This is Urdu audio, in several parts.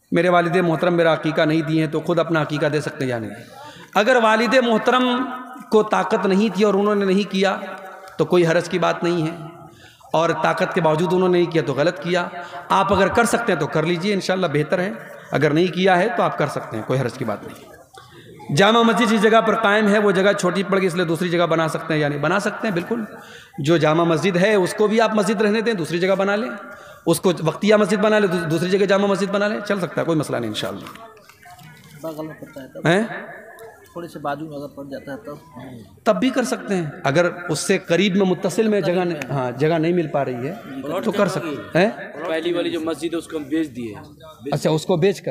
میرے والد محترم میرا عقیقہ نہیں دیے ہیں تو خود اپنا عقیقہ دے سکتے ہیں یا نہیں؟ اگر والد محترم کو طاقت نہیں تھی اور انہوں نے نہیں کیا تو کوئی حرج کی بات نہیں ہے، اور طاقت کے باوجود انہوں نے نہیں کیا تو غلط کیا۔ آپ اگر کر سکتے ہیں تو کر لیجئے، انشاءاللہ بہتر ہے، اگر نہیں کیا ہے تو آپ کر سکتے ہیں، کوئی حرج کی بات نہیں۔ جامع مسجد جس جگہ پر قائم ہے وہ جگہ چھوٹی پڑ گئی، اس لیے دوسری جگہ بنا سکتے ہیں، یعنی بنا سکتے ہیں بالکل۔ جو جامع مسجد ہے اس کو بھی آپ مسجد رہنے دیں، دوسری جگہ بنا لیں، اس کو وقتیہ مسجد بنا لیں، دوسری جگہ جامع مسجد بنا لیں، چل سکتا ہے، کوئی مسئلہ نہیں انشاءاللہ۔ تھوڑے سے بازو میں اگر پڑ جاتا ہے تب بھی کر سکتے ہیں، اگر اس سے قریب میں متصل میں جگہ نہیں مل پا رہی ہے تو کر سکتے ہیں۔ پہلی والی جو مسجد ہے اس کو ہم بیچ دیے، اچھا، اس کو بیچ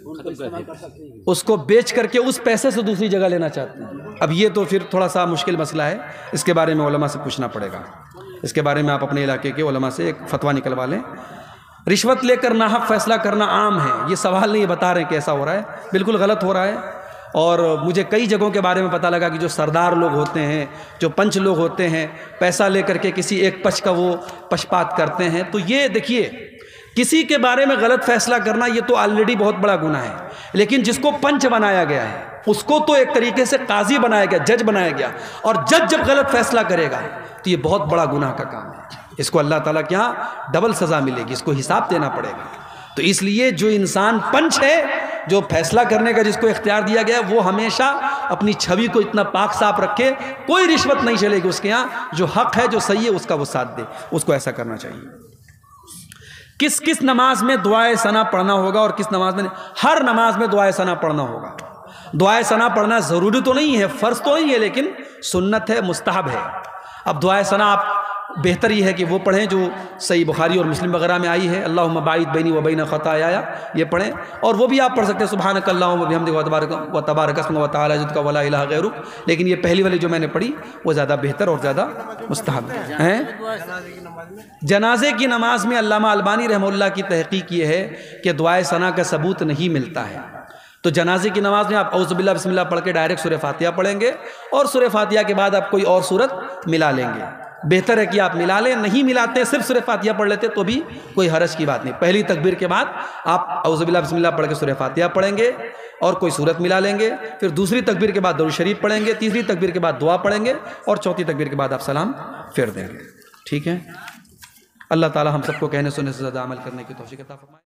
کر کے اس پیسے سے دوسری جگہ لینا چاہتے ہیں۔ اب یہ تو پھر تھوڑا سا مشکل مسئلہ ہے، اس کے بارے میں علماء سے پوچھنا پڑے گا، اس کے بارے میں آپ اپنے علاقے کے علماء سے ایک فتویٰ نکلوا لیں۔ رشوت لے کر ناحق فیصلہ کرنا عام ہے، یہ سوال نہیں بتا رہے کہ ایسا ہو رہا ہے، بالکل غلط ہو رہا ہے۔ اور مجھے کئی جگہوں کے بارے میں پتہ لگا کہ جو سردار لوگ ہوتے ہیں، جو پنچ لوگ ہوتے ہیں، پیسہ لے کر کے کسی ایک پچ کا وہ پشپات کرتے ہیں۔ تو یہ دیکھیے، کسی کے بارے میں غلط فیصلہ کرنا یہ تو آلریڈی بہت بڑا گناہ ہے، لیکن جس کو پنچ بنایا گیا ہے اس کو تو ایک طریقے سے قاضی بنایا گیا، جج بنایا گیا، اور جج جب غلط فیصلہ کرے گا تو یہ بہت بڑا گناہ کا کام ہے، اس کو اللہ تعالیٰ کے ہاں ڈبل سزا ملے گی، اس کو حساب دینا پڑے گا۔ تو اس لیے جو انسان پنچ ہے، جو فیصلہ کرنے کا جس کو اختیار دیا گیا ہے، وہ ہمیشہ اپنی چھوی کو اتنا پاک صاف رکھے، کوئی رشوت نہیں چلے گی اس کے ہاں، جو حق ہے جو صحیح ہے اس کا وہ ساتھ دے، اس کو ایسا کرنا چاہیے۔ کس نماز میں دعائے ثنا پڑھنا ہوگا اور کس نماز میں نہیں؟ ہر نماز میں دعائے ثنا پڑھنا ہوگا۔ دعائے ثنا پڑھنا ضروری تو نہیں ہے، فرض تو نہیں ہے، لیکن سنت ہے، مستحب ہے۔ اب دعائے ثنا آپ بہتر یہ ہے کہ وہ پڑھیں جو صحیح بخاری اور مسلم وغیرہ میں آئی ہے، اللہم باعد بینی و بین خطایا، یہ پڑھیں، اور وہ بھی آپ پڑھ سکتے ہیں سبحانک اللہم و بحمدک و تبارک اسمک و تعالی جدک و لا الہ غیرک، لیکن یہ پہلی والی جو میں نے پڑھی وہ زیادہ بہتر اور زیادہ مستحب ہے۔ جنازے کی نماز میں علامہ البانی رحمہ اللہ کی تحقیق یہ ہے کہ دعائے ثنا کا ثبوت نہیں ملتا ہے، تو جنازے کی نماز میں آپ اعوذ باللہ بسم اللہ پڑھ کے ڈائریکٹ سورہ فاتحہ پڑھیں گے، اور سورہ فاتحہ کے بعد آپ کوئی اور سورت ملا لیں گے۔ بہتر ہے کہ آپ ملا لیں، نہیں ملاتے صرف سورہ فاتحہ پڑھ لیتے تو بھی کوئی حرج کی بات نہیں۔ پہلی تکبیر کے بعد آپ اعوذ باللہ بسم اللہ پڑھ کے سورہ فاتحہ پڑھیں گے اور کوئی سورت ملا لیں گے، پھر دوسری تکبیر کے بعد درود شریف پڑھیں گے، تیسری تکبیر کے بعد دعا پڑھیں گے، اور چوتھی تکبیر کے بعد آپ سلام پھیر دیں گے۔ ٹھیک ہے، اللہ تعالی ہم سب کو کہنے سننے سے زیادہ عمل کرنے کی توفیق عطا فرمائے۔